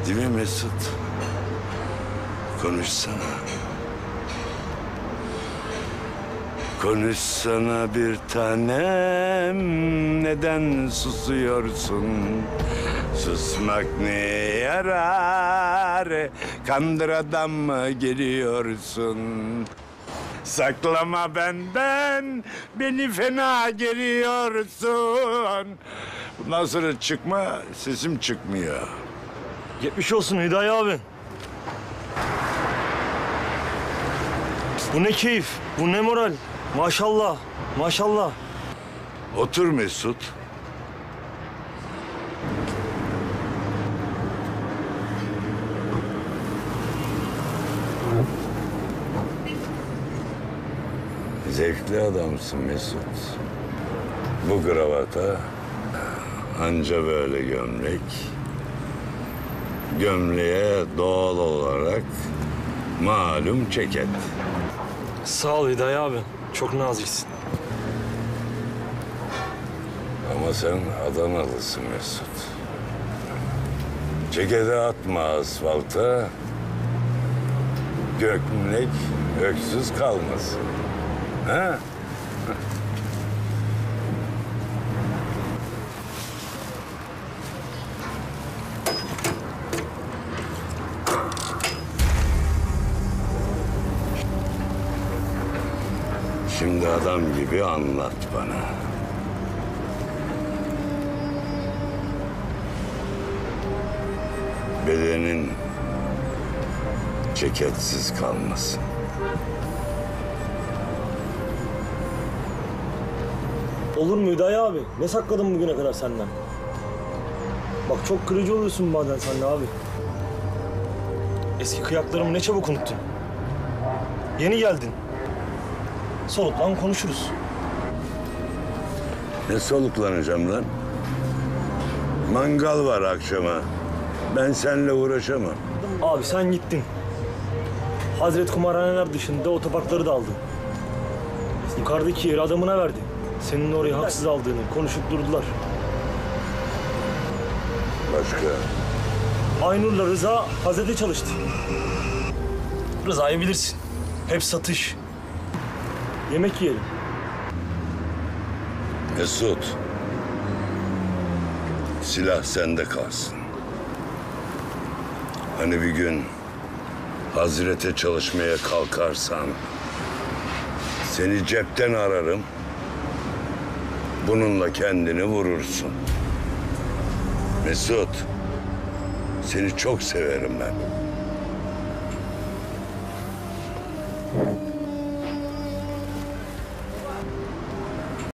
Değil mi Mesut? Konuşsana. Konuşsana bir tanem, neden susuyorsun? Susmak ne yarar? Kandır adam mı geliyorsun? Saklama benden, beni fena geliyorsun. Bundan sonra çıkma, sesim çıkmıyor. 70 olsun Hüdayi abi. Bu ne keyif, bu ne moral. Maşallah, maşallah. Otur Mesut. Zevkli adamsın Mesut. Bu gravata anca böyle gömlek. Gömleğe doğal olarak malum ceket. Sağ ol Hüdayi abi, çok naziksin. Ama sen Adanalısın Mesut. Ceketi atma asfalta, gömlek öksüz kalmasın. Ha? Şimdi adam gibi anlat bana. Bedenin ceketsiz kalmasın. Olur mu Hüdayi abi? Ne sakladın bugüne kadar senden? Bak çok kırıcı oluyorsun bazen sen de abi. Eski kıyaklarımı ne çabuk unuttun. Yeni geldin. Soluklan konuşuruz. Ne soluklanacağım lan? Mangal var akşama. Ben seninle uğraşamam. Abi sen gittin. Hazret kumarhaneler dışında otoparkları da aldın. Yukarıdaki yeri adamına verdin. Senin orayı haksız aldığını konuşup durdular. Başka? Aynur'la Rıza Hazret'e çalıştı. Rıza'yı bilirsin. Hep satış. Yemek yiyelim. Mesut. Silah sende kalsın. Hani bir gün Hazret'e çalışmaya kalkarsan seni cepten ararım. Bununla kendini vurursun. Mesut, seni çok severim ben.